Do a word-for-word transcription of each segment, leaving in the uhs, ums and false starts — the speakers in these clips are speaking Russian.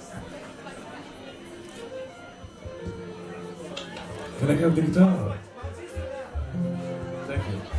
Can I have the guitar? Thank you.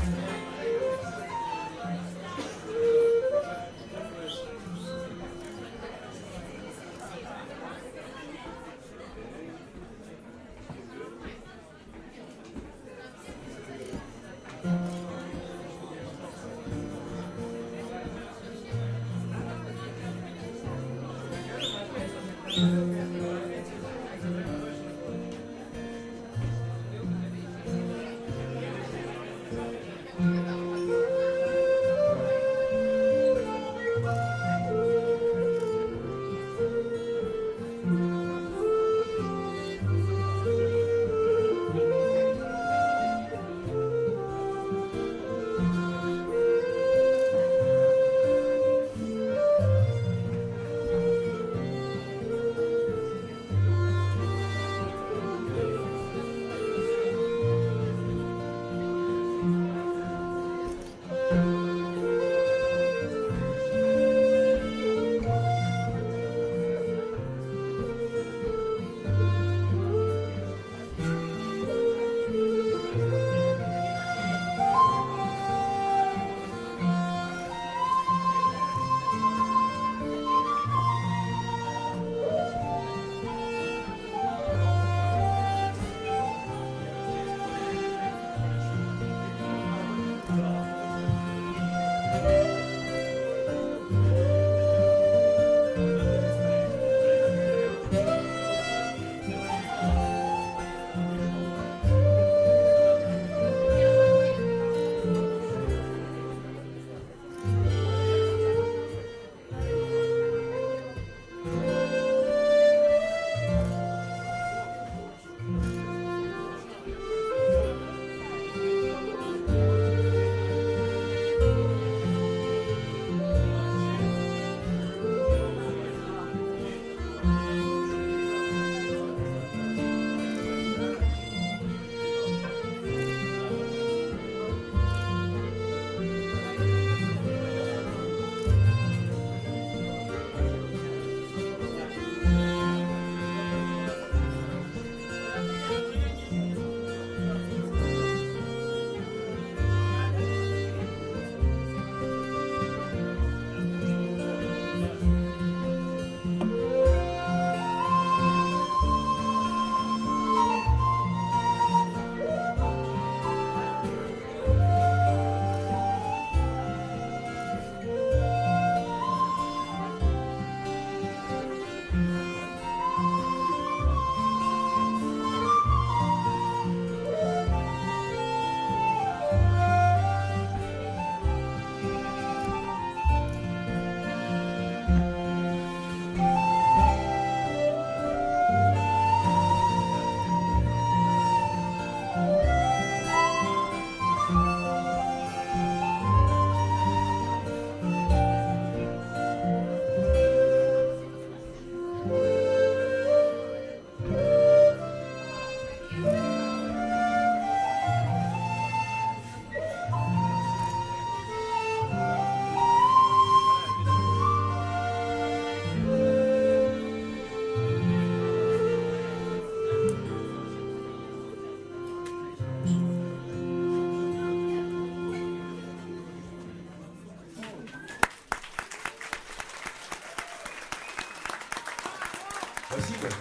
Спасибо.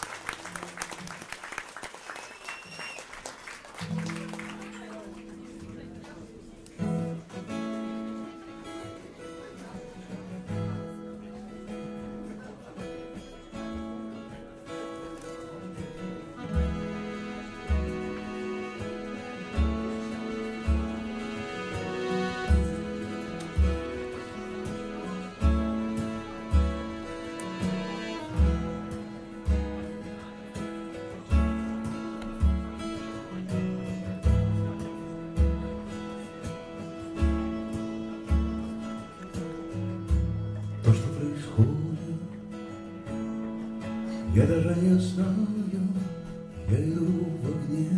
Я даже не знаю, я иду в огне,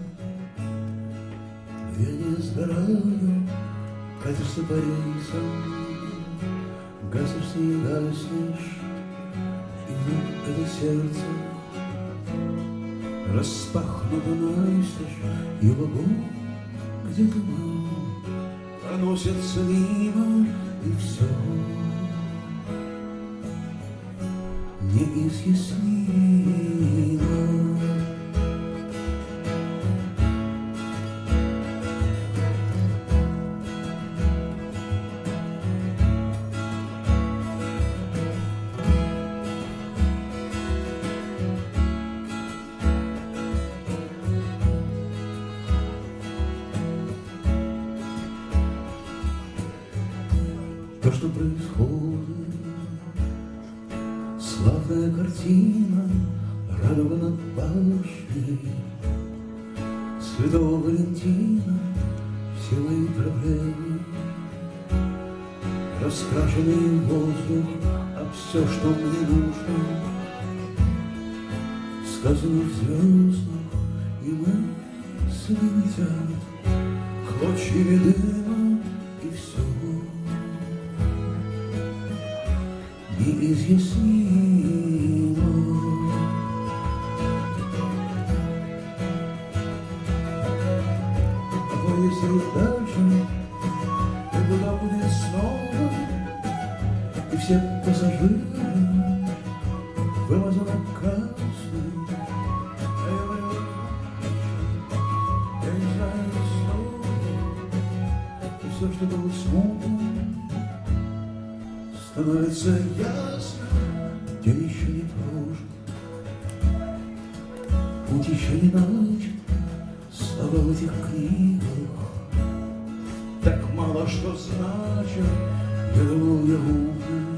но я не сгораю, катишься по рельсам, гасишь и гаснешь, и мое сердце распахнуто настежь, и в огонь где-то мам проносится мимо, и все неизъяснимо. То, что происходит, славная картина, радуга над башней Святого Валентина, все мои проблемы, раскрашенный воздух, а все, что мне нужно, сказано в звездах, и мысли летят клочьями дыма, и все неизъяснимо. А поезд едет дальше, и куда будет снова, и все пассажиры вымазаны красным. А я говорю, я не знаю слов, и все, что было смутно, становится ясно, день еще не прожит, путь еще не начат, слова в этих книгах так мало что значит. Я думал, я умный,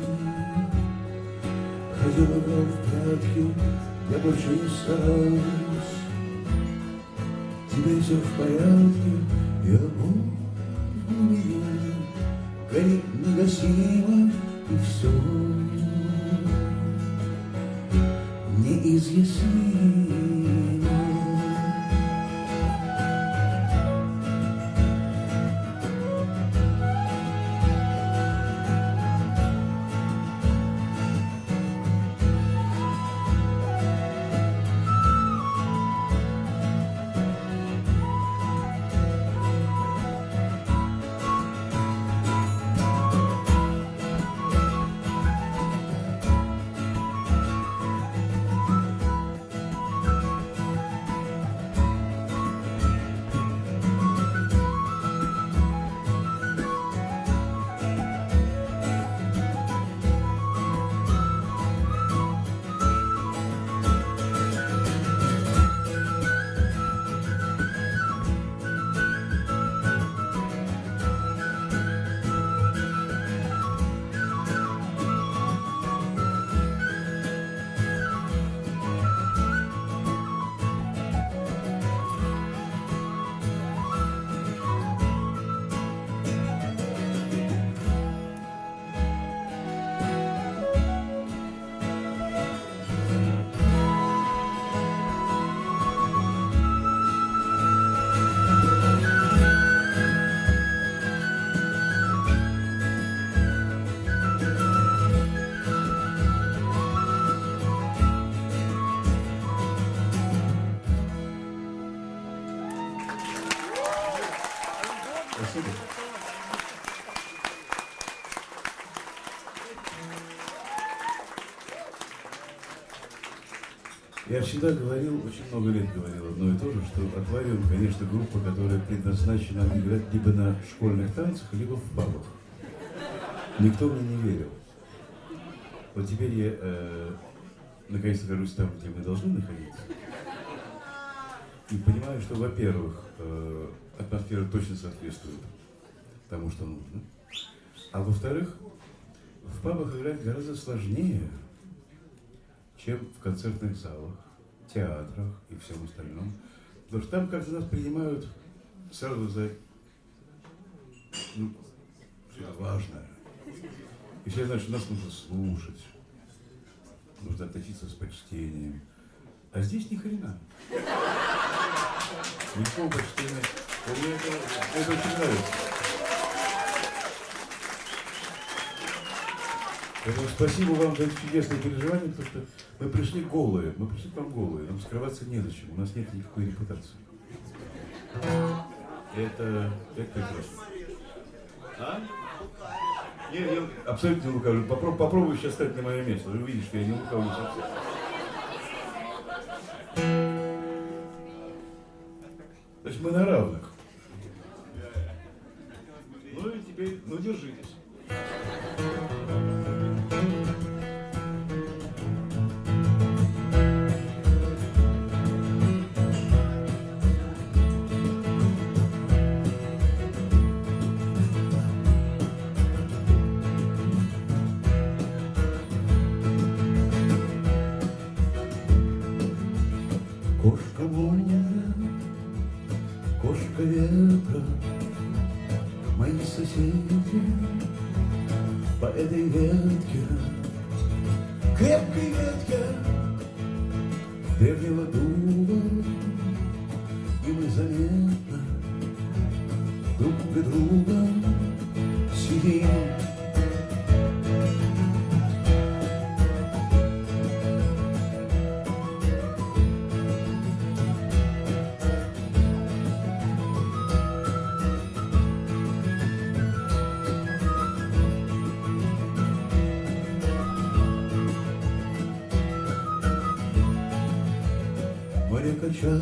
ходил, играл в прятки, я больше не стараюсь. Теперь все в порядке, и огонь в глубине горит негасимо, и все неизъяснимо. Я всегда говорил, очень много лет говорил одно и то же, что Аквариум, конечно, группа, которая предназначена играть либо на школьных танцах, либо в пабах. Никто мне не верил. Вот теперь я э, наконец нахожусь там, где мы должны находиться. И понимаю, что, во-первых, э, атмосфера точно соответствует тому, что нужно. А во-вторых, в пабах играть гораздо сложнее, чем в концертных залах, театрах и всем остальном. Потому что там как-то нас принимают сразу за ну, что-то важное. И все знают, что нас нужно слушать, нужно относиться с почтением. А здесь ни хрена. Никакого почтения. Мне это, это очень нравится. Поэтому спасибо вам за это чудесное переживание, потому что мы пришли голые, мы пришли к вам голые, нам скрываться незачем, у нас нет никакой репутации. Это, это прекрасно. А? Нет, я абсолютно не лукавлю. Попробуй, попробуй сейчас стать на мое место, вы увидите, что я не лукавлю совсем. Значит, мы на равных. Ну и теперь, ну держитесь. Кошка моря, кошка ветра, мои соседи по этой ветке, крепкой ветке древнего дуба, и мы заметно друг для друга сидим. Качало,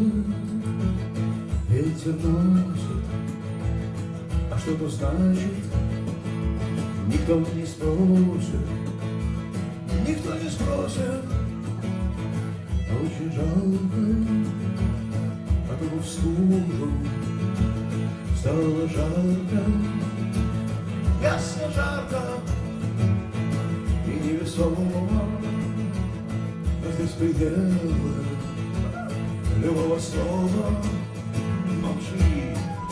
ветер носит, а что то значит, никто не спросит, никто не спросит, а очень жалко, а то бы в стужу стало жарко, ясно жарко и невесомо, но здесь предела любого слова молчи.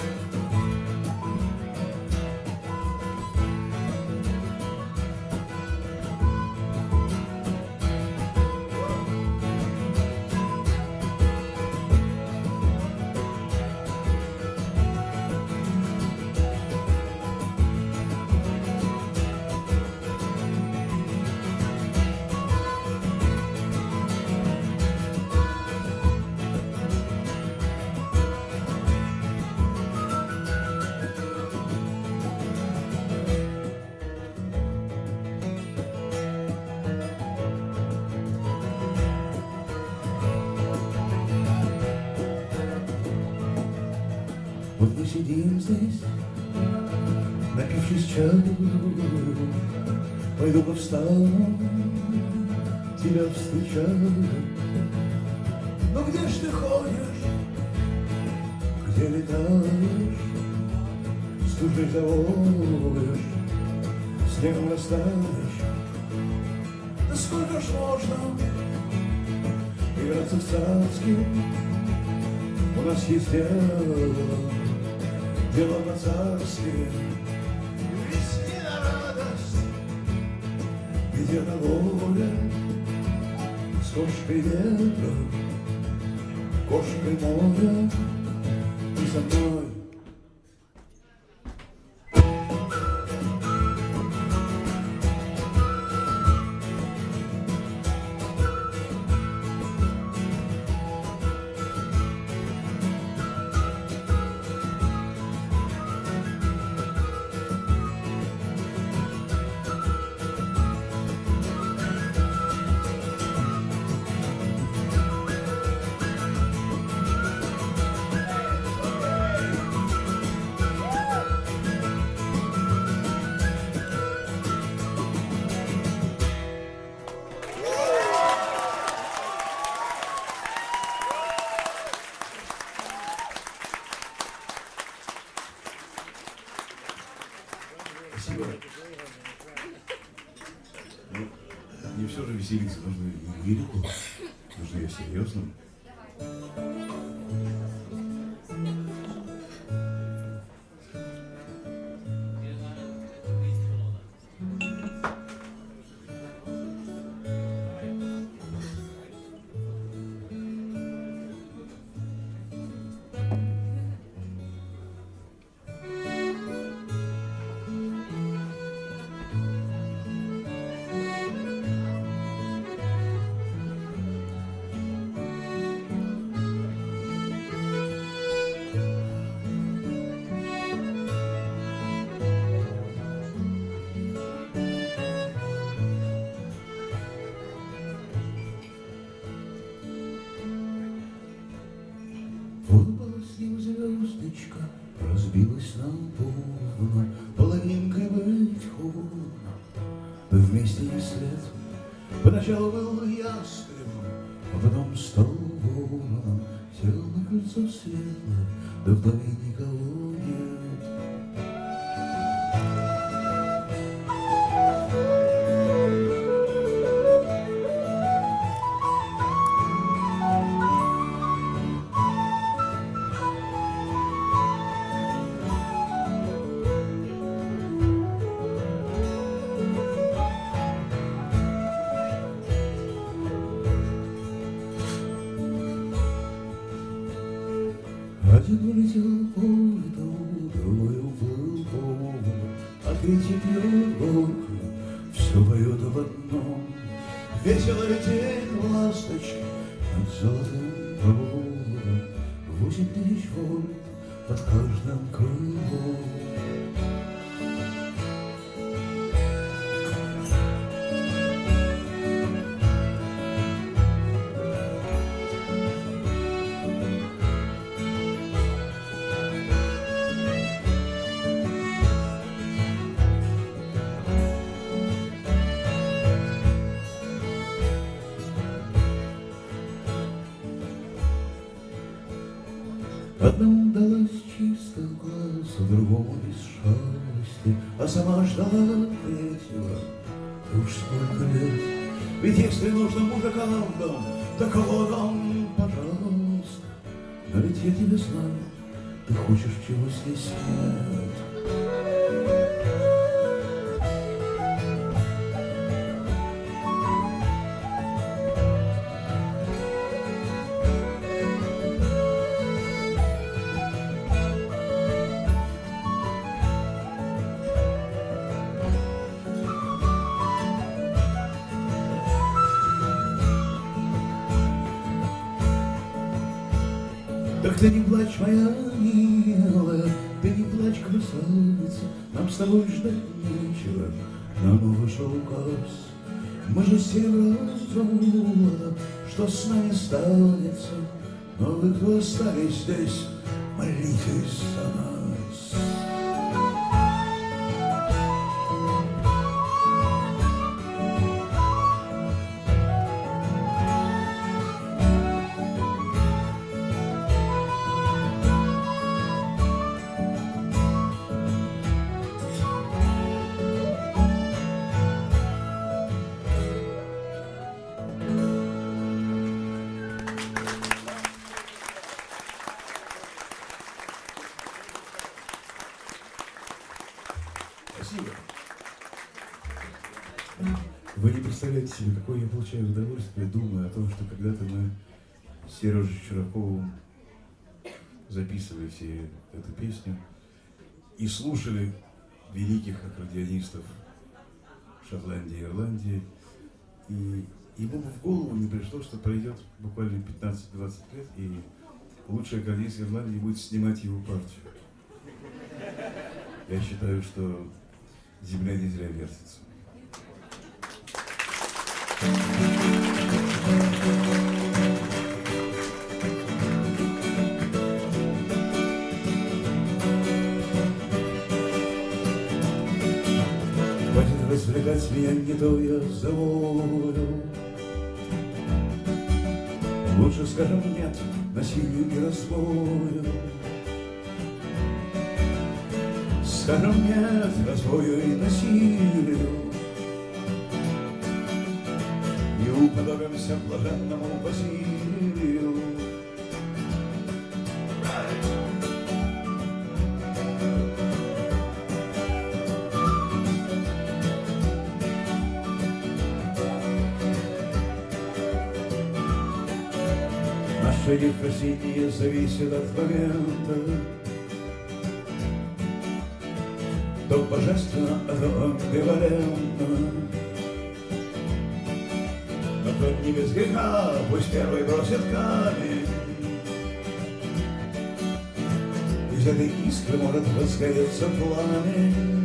Вот мы сидим здесь, напившись чаю, пойду-ка встану, тебя встречаю. Ну где ж ты ходишь, где летаешь, стужей заводишь, снегом растаешь? Да сколько ж можно играться в царский, у нас есть дело. Дело на царстве, весне на радость, где на воле, с кошкой ветра, кошкой моря и со мной. Спасибо. Ну, не все же веселиться, нужно и лирику, нужно и серьезно. разбилась нам поровну, половинкой быть холодно, да вместе не след. Поначалу был ястребом, а потом стал вороном, сел на крыльцо светлое, да в доме никого нет. Один улетел по лету, другой уплыл по морю, а третий пьет горько, все поет в одном. Весело летит ласточки над золотым проводом, восемь тысяч вольт под каждым крылом. Одному далась чисто глаз, другому без шалости, а сама ждала третьего. Уж сколько лет, ведь если нужно мужикам дом, так вот он, пожалуйста. Но ведь я тебя знаю, ты хочешь, чего здесь нет. Так ты не плачь, моя милая, ты не плачь, красавица, нам с тобой ждать нечего, нам вышел указ. Мы же семь раз золото, что с нами станется, но вы, кто остались здесь, молитесь за нас. Вы не представляете себе, какое я получаю удовольствие, думая о том, что когда-то мы с Сережей Чураковым записывали все эту песню и слушали великих аккордеонистов Шотландии и Ирландии. И ему в голову не пришло, что пройдет буквально пятнадцать-двадцать лет, и лучший аккордеонист Ирландии будет снимать его партию. Я считаю, что земля не зря вертится. Хватит развлекать меня, не то я заволю. Лучше скажем нет насилию и разбою. Скажем нет разбою и насилию. И уподобимся блаженному Василию. Наша неврастение зависит от момента. То божественно, а то амбивалентно. Но тот не без греха, пусть первый бросит камень. Из этой искры может возгореться пламень.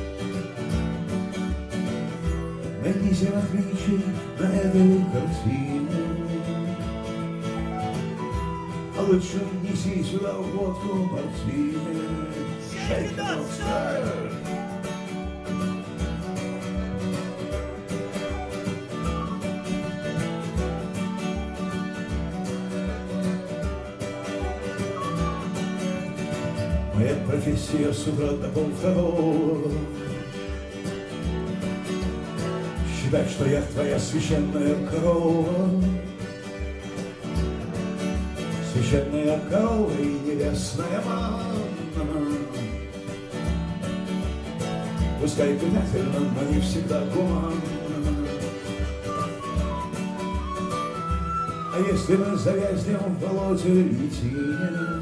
Найди семь отличий на этой картине. лучше неси сюда водку мартини. Shake it up, sir. Моя профессия с утра до полвторого. Считать, что я твоя священная корова. Священная корова и небесная манна. Пускай питательно, но не всегда гуманно. А если мы завязнем в болоте и тине,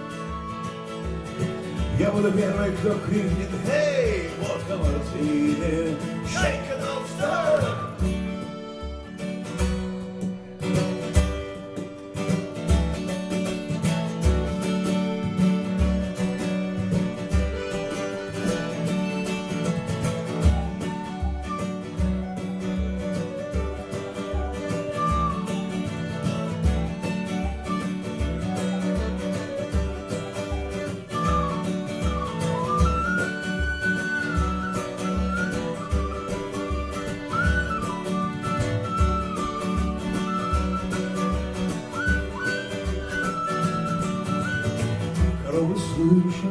я буду первый, кто крикнет: «Эй, водка мартини! Shake it up, sir!» Коровы слышат,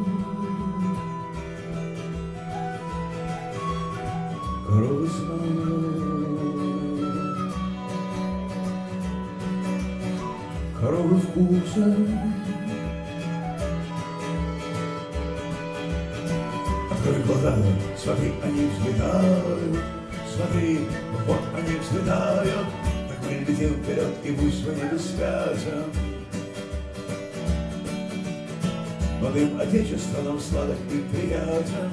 коровы знают, коровы вкуса. Открой глаза, смотри, они взлетают, смотри, вот они взлетают. Так мы летим вперед, и пусть мы не связан. Молодым Отечество нам сладок и приятен.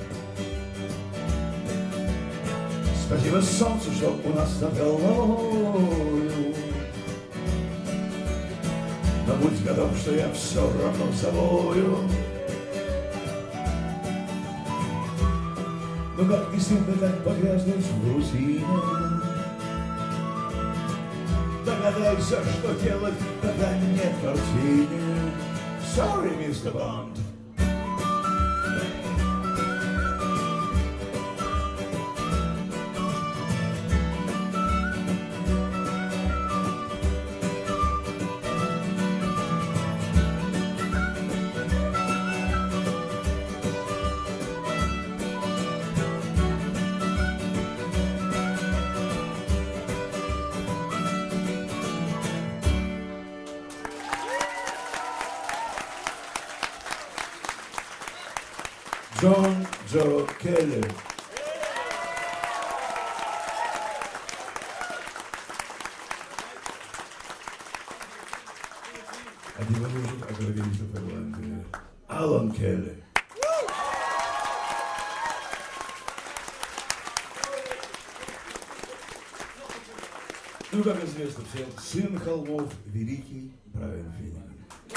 Спасибо солнцу, что у нас над головою. Но будь готов, что я все равно завою. Ну как действительно так погрязнуть в рутине? Догадайся, что делать, когда нет картины. Sorry, мистер Бонд. Джон Джо Келли. Один мужик, аккордеонист в Ирландии. Алан Келли. Ну, как известно всем, сын холмов, великий Брайан Финниган.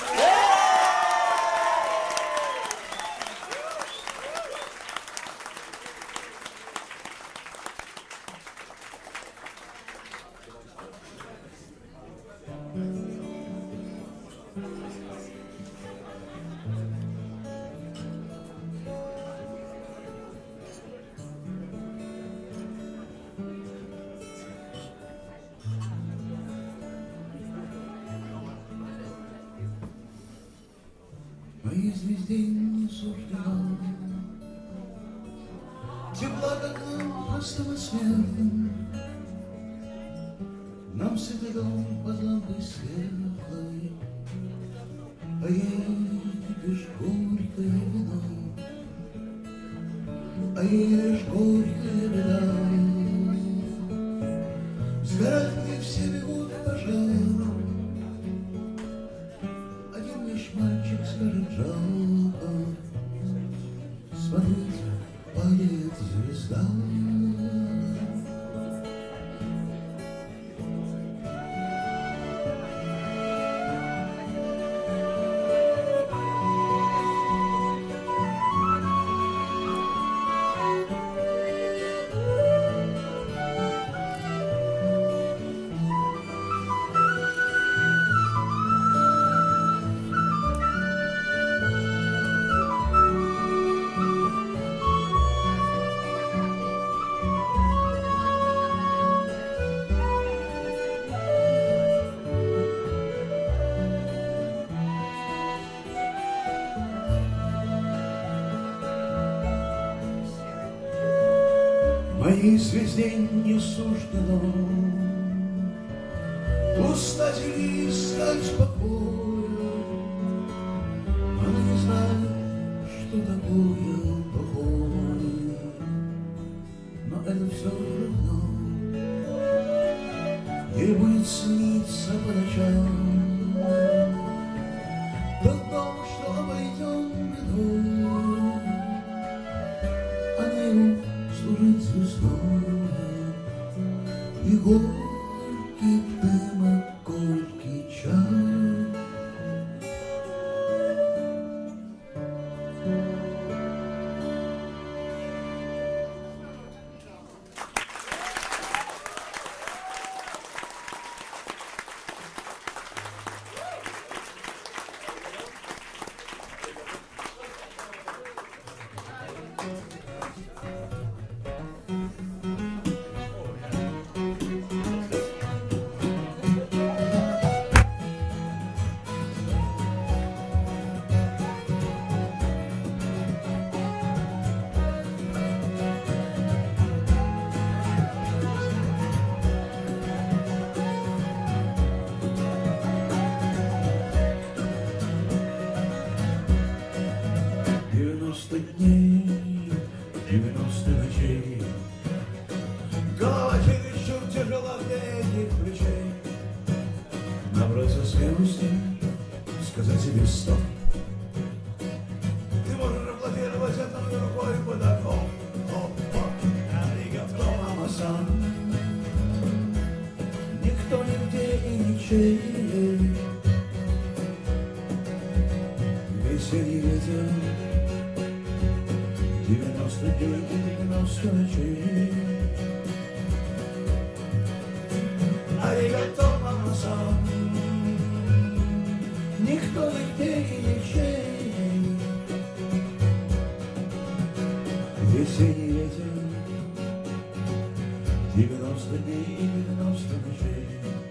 Моей звезде не суждено тепла, как нам простым и смертным. Нам сытый дом под лампой светлой, а ей лишь горькое вино, а ей лишь горькая беда. Сгорать мне все бегут к пожару. Один лишь мальчик скажет: жалко, смотрите, падает звезда. Моей звезде не суждено устать или искать покоя. Она не знает, что такое покой, но это все равно. Ей будет сниться по ночам тот дом, что обойден бедой. Она ему служит звездой, и горький дым, горький чай. девяносто дней, девяносто ночей, голова чересчур тяжела для этих плечей. Набраться смелости, сказать себе стоп. Ты можешь аплодировать одной рукой под окном. Аригато, мама-сан. Никто, нигде и ничей. Весенний ветер, девяносто дней и девяносто ночей. Аригато, мама-сан. Никто, нигде и ничей. Весенний ветер, девяносто дней и девяносто ночей.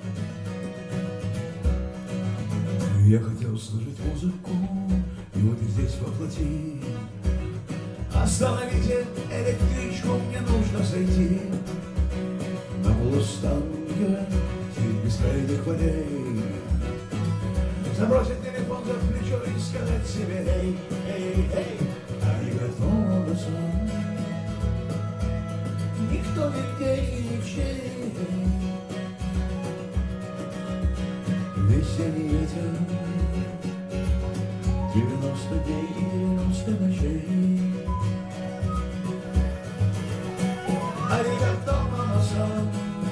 Я хотел слышать музыку, и вот здесь воплоти. Остановите электричку, мне нужно зайти на полустанке среди бескрайних полей. Забросить телефон за плечо и сказать себе: эй, эй, эй, аригато, сан. Никто, нигде и ничей. Весенний ветер, девяносто дней и девяносто ночей. Аригато, мама-сан.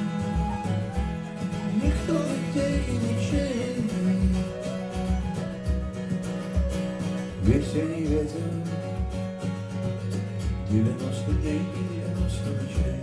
Никто, нигде и ничей. Весенний ветер, девяносто дней и девяносто ночей.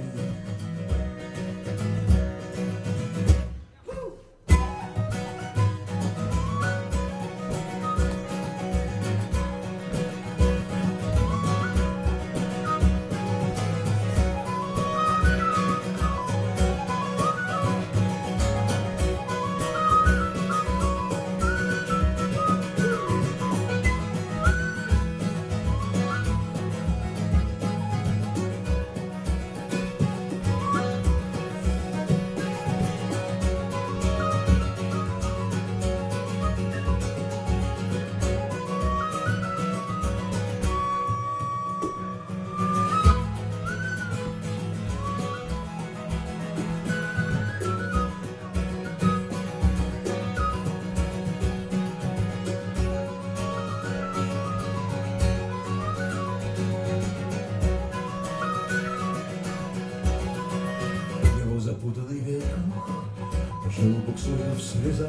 Запутанный век жил, буксуя в слезах,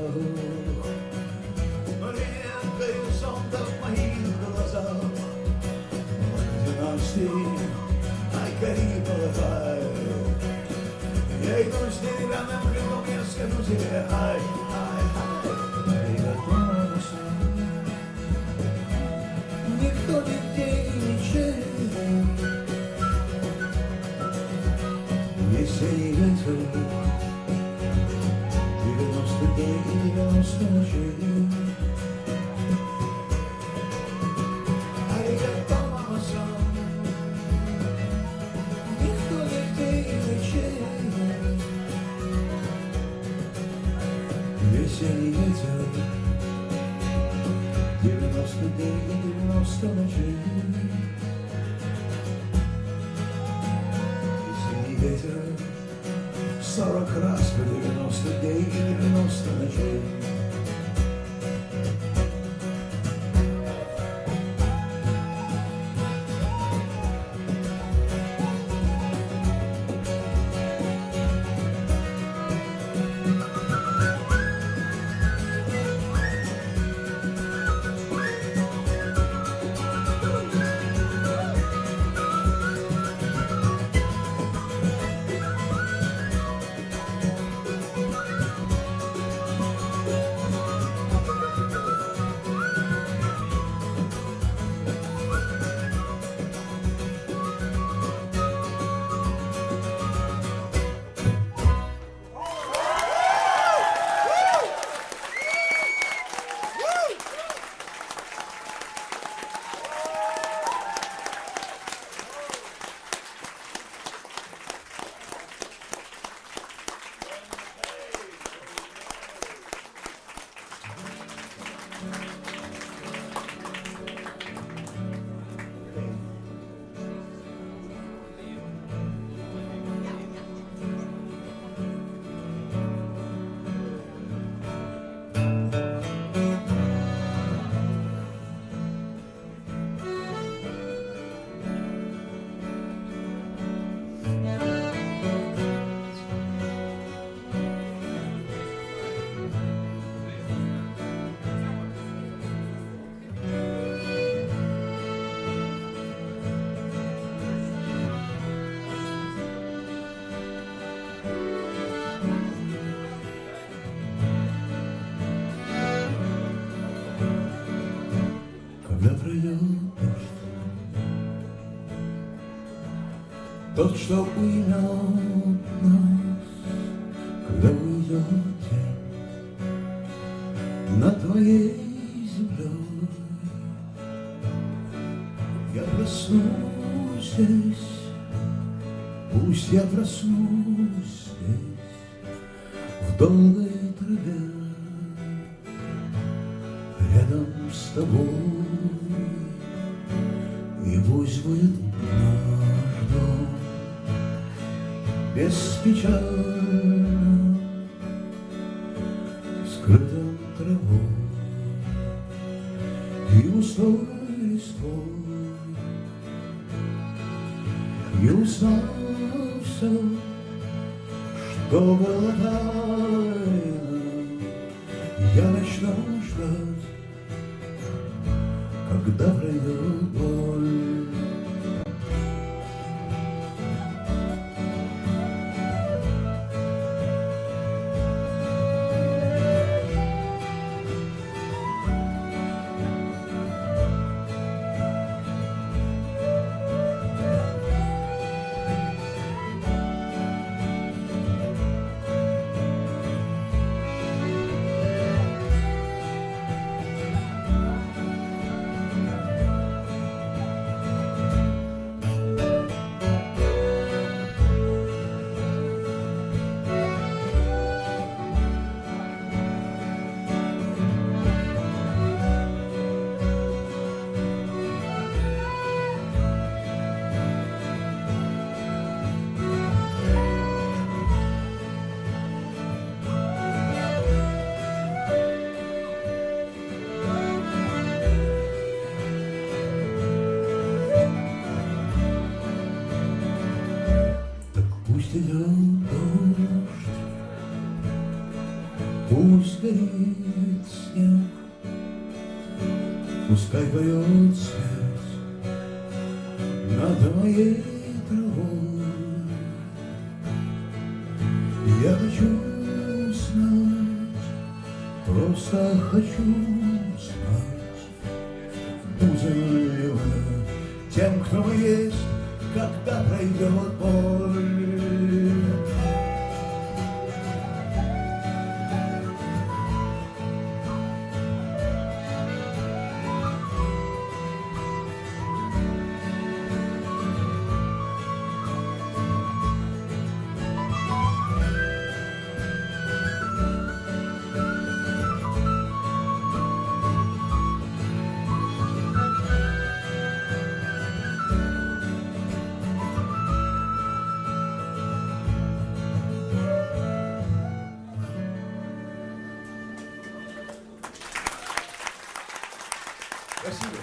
но линия горизонта в моих глазах. Династии, ай, Карибова, я иду с деревянным крылом, я скажу тебе: ай, ай, ай, аригато, сан. Никто, нигде и ничей. Весенний ветер, девяносто дней и девяносто ночей. Аригато, мама-сан. Никто, нигде весенний ветер, девяносто дней и девяносто ночей. Весенний ветер, сорок раз по девяносто дней и девяносто ночей. Тот, что уймет нас, когда уйдете над твоей землей. Я проснусь здесь, пусть я проснусь здесь, в долгой траве, рядом с тобой, и пусть будет наш дом беспечально скрытым травой и густой листвой. И узнав все, что было тайно, я начну ждать, когда пройдет боль. Горит снег, пускай поет свет над моей травой. Я хочу знать, просто хочу знать, будем ли мы тем, кто мы есть, когда пройдет боль. Спасибо.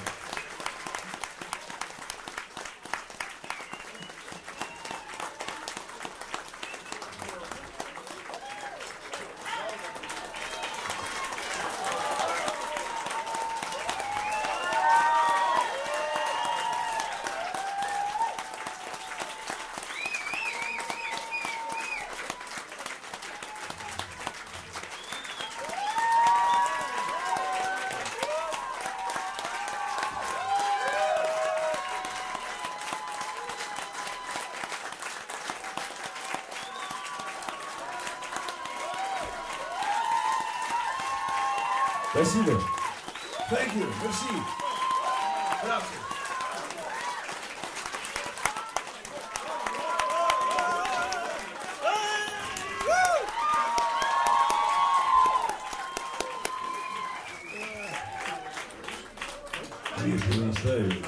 Спасибо. Thank you. Merci. Grazie. Видишь, вы настаиваете.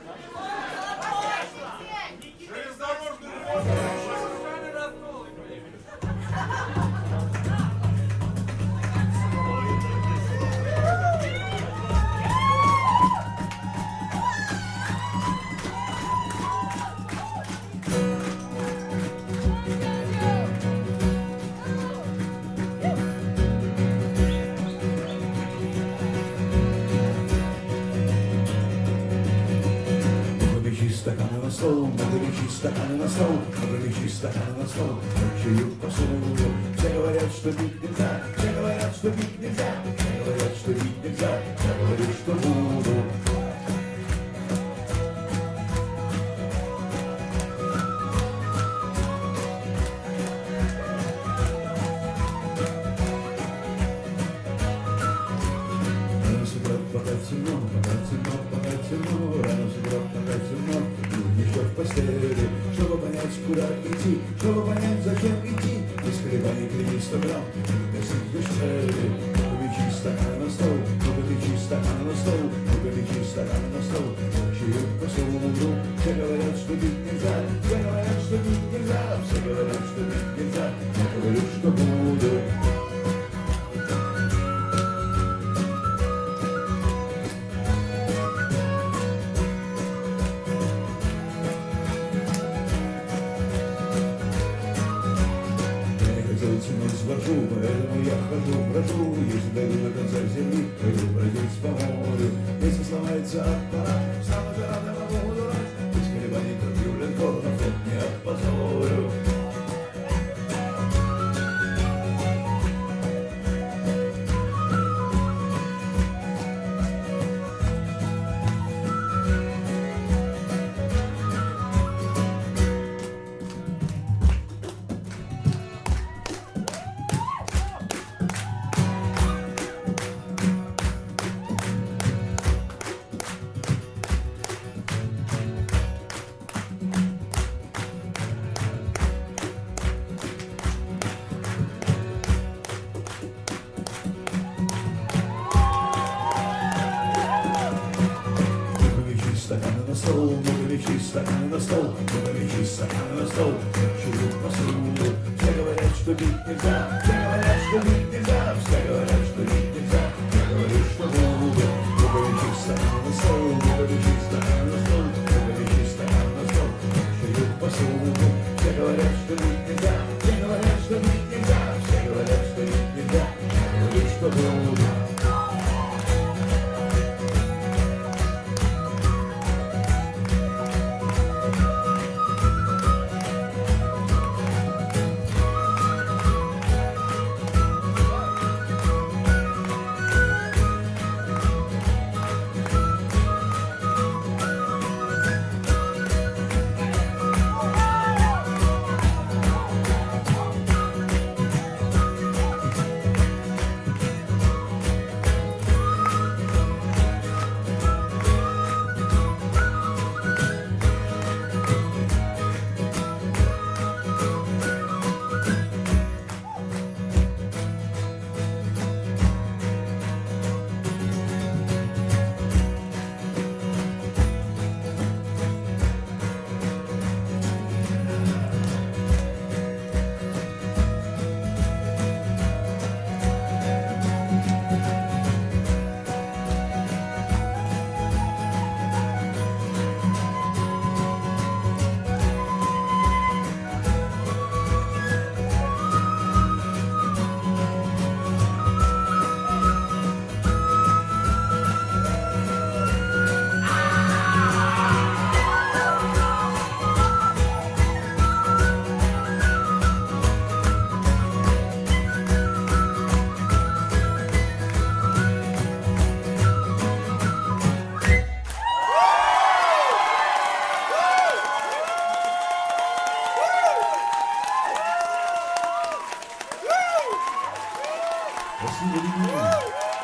Наглечи стаканы на стол, наглечи стаканы на стол, чаю посуду. Все говорят, что пить нельзя, все говорят, что пить нельзя, все говорят, что пить нельзя, я говорю, что буду. Рано с утра пока темно, пока темно, пока темно, рано с утра пока темно. Еще в постели, чтобы понять, куда идти, чтобы понять, зачем идти. Без колебаний клеи сто грамм, носить дешевле. Ну-ка лечи стакан на стол, ну-ка лечи стакан на стол, ну-ка лечи стакан на стол. Чаю посуду. Все говорят, что пить нельзя, все говорят, что пить нельзя, все говорят, что пить нельзя. Я говорю, что буду. Поэтому я хожу, брожу, если дойду до конца земли, пойду бродить по морю. Если сломается аппарат, стану жадным буду рад. Без колебаний топью легко, на флот не опозорю. Стаканы на стол, ну-ка стаканы на стол, чую посуду. Все говорят, что пить нельзя, все говорят, что пить нельзя, все говорят, что пить нельзя, я говорю, что буду. Ну-ка стаканы на стол, ну-ка стаканы на стол, ну-ка стаканы на стол, чую посуду. Все говорят, что пить нельзя, все говорят, что пить нельзя, все говорят, что пить нельзя, я говорю, что буду. Спасибо, Лидия.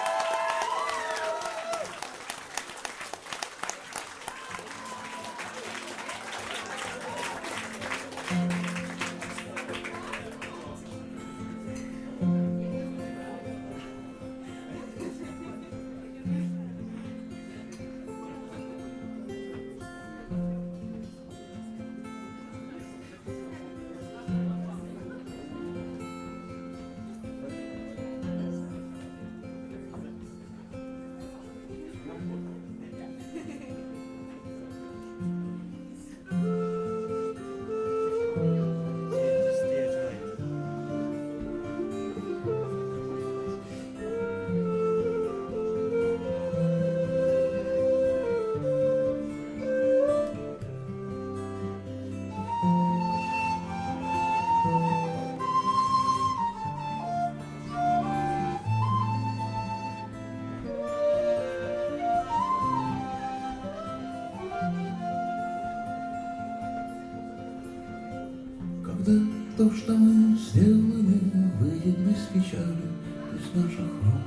То, что мы сделали, выйдет без печали из наших рук.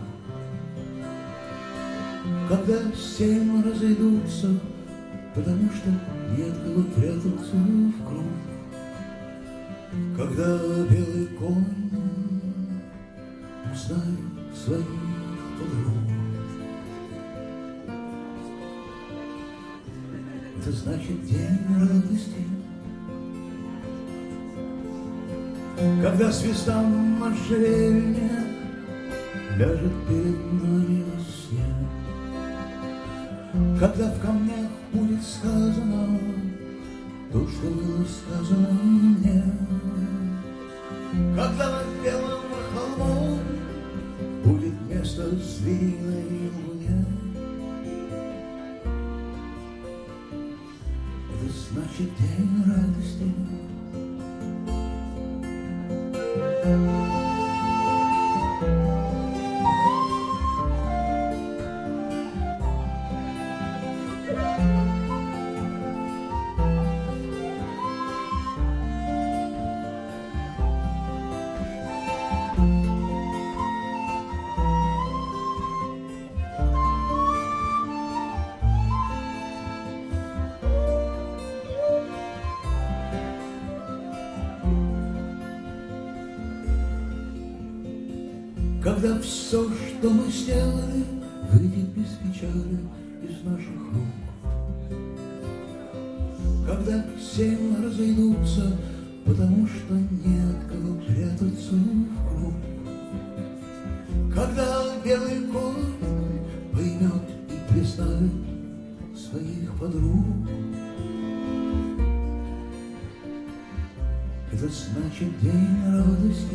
Когда семь разойдутся, потому что нет кого прятаться в круг. Когда белый конь узнает своих подруг, это значит день радости. Когда звезда можжевельня ляжет перед нами во сне, когда в камнях будет сказано то, что было сказано мне, когда над белым холмом будет место звериной луне, это значит день радости. Когда все, что мы сделали, выйдет без печали из наших рук. Когда семь разойдутся, потому что нет кого прятаться в круг. Когда белый конь поймет и признает своих подруг, это значит день радости.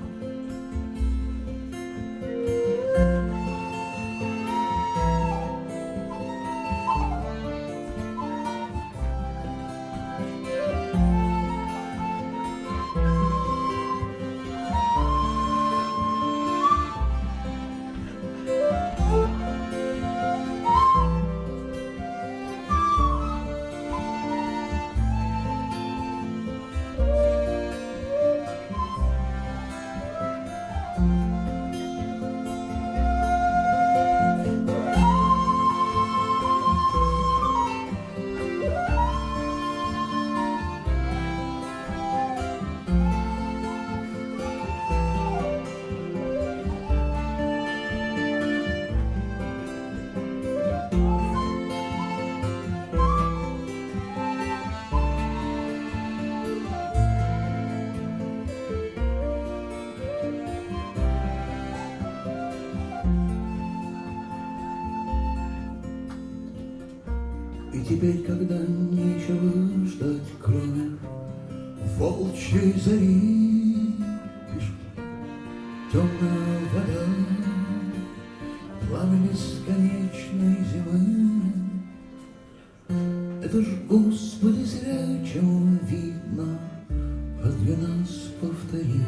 Теперь, когда нечего ждать, кроме волчьей зари, лишь темная вода, пламя бесконечной зимы. Это ж, Господи, зря, чем видно, а для нас повтори.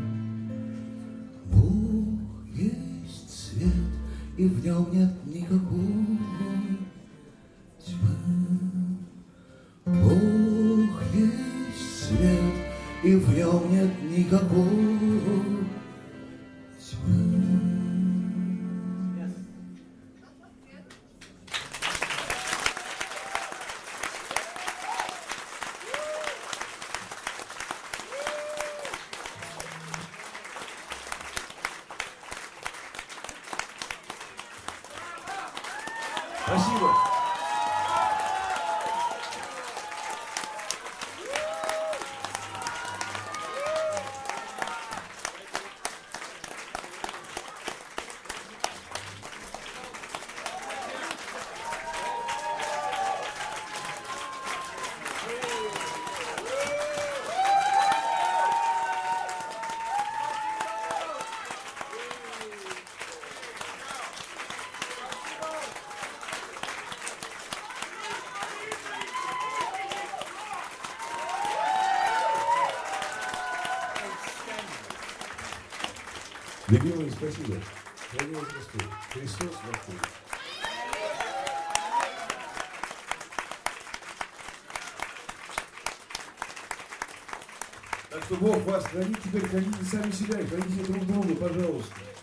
Бог есть свет, и в нем нет никакой тьмы. Бог есть свет, и в нем нет никакой тьмы. Спасибо. Любимые, спасибо. Храни вас Господь. Христос Господь. Так что Бог вас хранит, теперь храните сами себя и храните друг друга, пожалуйста.